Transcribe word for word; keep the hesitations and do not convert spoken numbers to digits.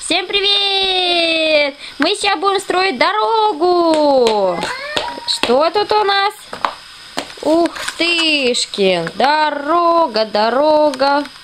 Всем привет! Мы сейчас будем строить дорогу. Что тут у нас? Ух тышки! Дорога, дорога.